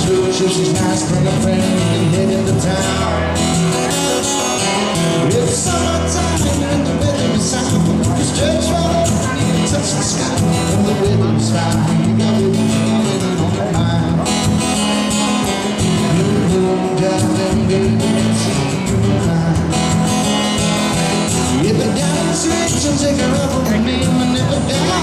She's nice, bring a friend, we can head into town. It's summertime and the weather is sound. You stretch right up and you touch the sky. And the weather is fine, you got it feeling on your mind. Blue, darling, baby, it's in your mind. If you're down in the streets, you'll take her up with me and never die.